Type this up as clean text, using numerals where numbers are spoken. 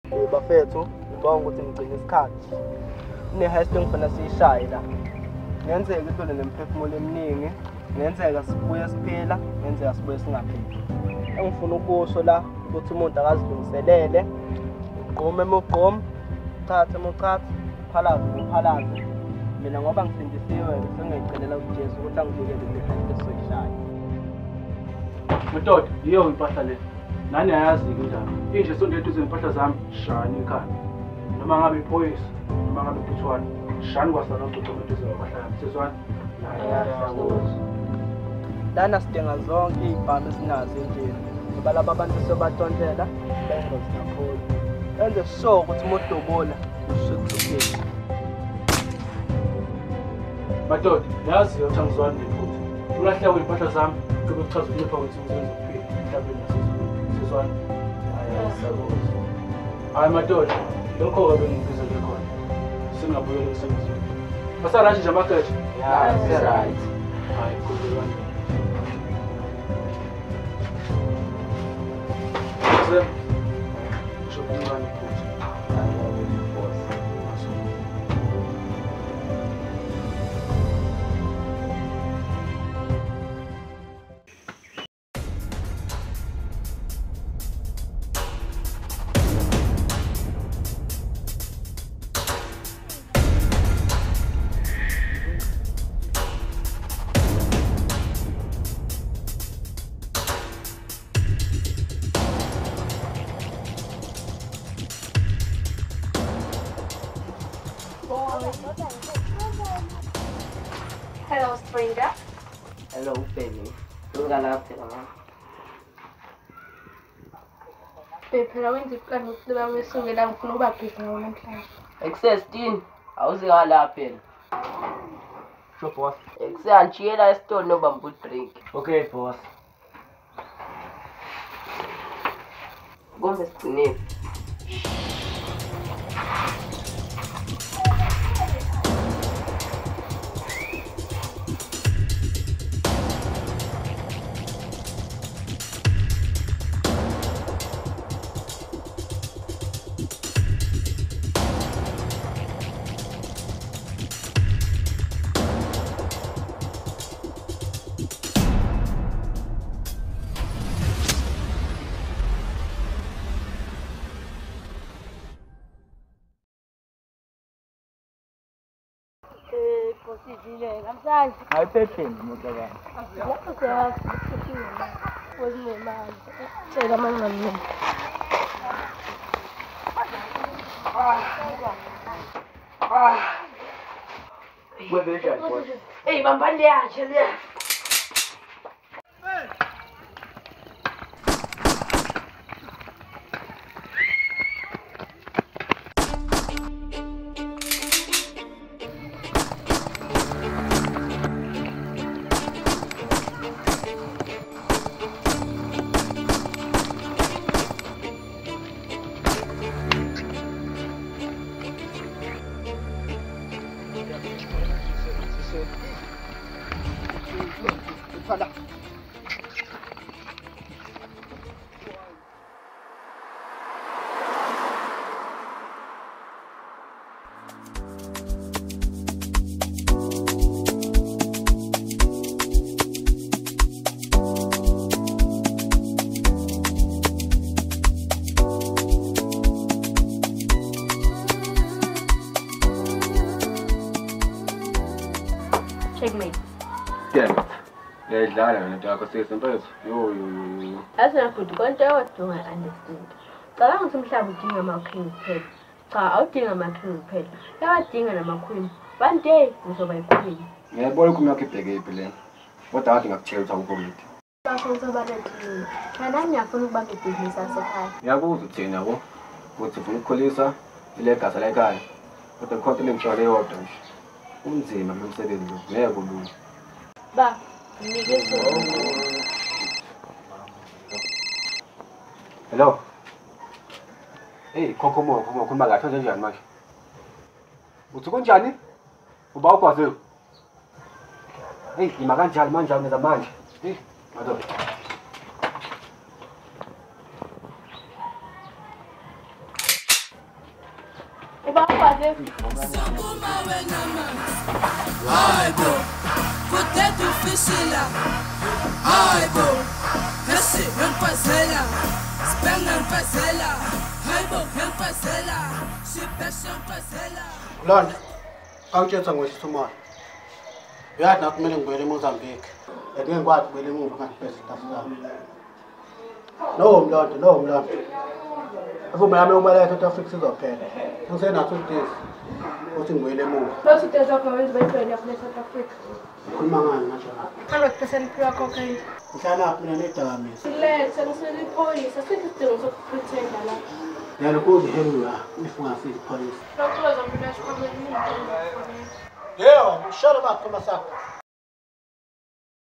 Bafethu, ngibonga ukuthi ngigcine isikhathi. Ine-haste engifuna siyishaye la. Ngenzeka intole nemphefumulo eminingi, ngenzeka sibuye siphila, ngenzeka sibuye singaphili. Engifuna ukusho la ukuthi umuntu akazilungiselele, ugqume emugqume, uthathe emuchathe, uphalaze uphalaze. Mina ngoba ngisindisiwe sengiyicelela kuJesu ukuthi angivikele kule-haste esoyishaye. Madoda, yiyo impahla le. Nani ayazi-ke indaba. Inje sondela eduze nempahla zami, shani ekhaya. Noma ngabe iphoyisa, noma ngabe iphithwana, shani kwasana ucucuma eduze nempahla yami. Sezwana? Lana sidinga zonke iy'bhamu esinazo endlini. Ngoba laba abantu sebathontela, bengozi kakhulu. Enze sure ukuthi uma udubula, ushuthuphile. Madoda, yazi-ke ukuthi angizwani nephutha. Ulahleka kwey'mpahla zami, kube kuchaza ukulipha kwethi umsebenzi ukuphila emhlabeni nasezulwini. Sezwana? Hayi madoda, lokho-ke bengibizele khona. Singabuyela emsebenzini. Basarathi nje amageja? Ya, se-right. Hayi, kuzwelwane. Ngisho kuncane iphutha. Hello, stranger. Hello, baby. Ungalaphi la? Phela wenza iplani ukuthi bawesuke la ngifuna ukuba bheka ngawo namhlanje. Ekusesitini awuzikalaphi phela. Sure, boss. Ekuseyangijiyela esitolo nobamba udrink. Okay, boss. Kumbe sigcinile. Posibile namhlanje. Ayiphepheni imoto yakho. Lapho siyazi ukuthi wezinemali. Cela manje. Kwebeka boss. Hey, bambani yakhe le. Checkmate. Damn it. Ngiyadlala mina ntakho sesempethu. Yo. Asinafuthi konke kodwa understand. Cala ukuthi umhlaba udinga ama-king kuphela. Cha, awudinga ama-king kuphela. Uyadinga nama-queen. One day uzoba yi-queen. Ngiyabona ukuthi yakho ibhekephi lena. Kodwa kade ngakutshela ukuthi awupoliti. Bafuna ukubalethile. Mina ngiyafuna ukubamba ibhizinisi yasekhaya. Ngiyabuza uthina yabo. Ukuthi ufuna ukukhulisa ilegasi la ekhaya. Kodwa khona lemshwalo eyodwa nje. Unzima lo msebenzi lo. Ngeke kulula. Ba, ngikho. Hello. Hey, khokhomo khuluma kahle kanjani manje? Uthi kunjani? Uba ukwazi. Hey, ima kanjani manje awuneza manje? Hey, madoda. ubakwazi Aibo, poder do fichila. Aibo, esse empazela, spela empazela. Aibo, empazela, se peça empazela. Lord, awuthetha ngwesithumana. Uyathi nathi kumele ngibuyele eMozambique. Ngeke ngikwazi ukubuyela emuva ngaphethe staff sami. No mlonto. Afuma yami ukubaleka eSouth Africa sizophela. Ngisenathi udisi. Uthi ngibuyele emuva. Those days wakho wenza bayibhele yapha eSouth Africa. Ukhuluma ngani manje? 100% pure cocaine. Ngihlala mina nedakamizwa. Let's ngisele ipholisa sikisidingo sokupretenda la. Yalo kuthi hengiwa ifungasi ipholisa. Lokho zombili asikhomela. Yebo, ushalo bakho masakho.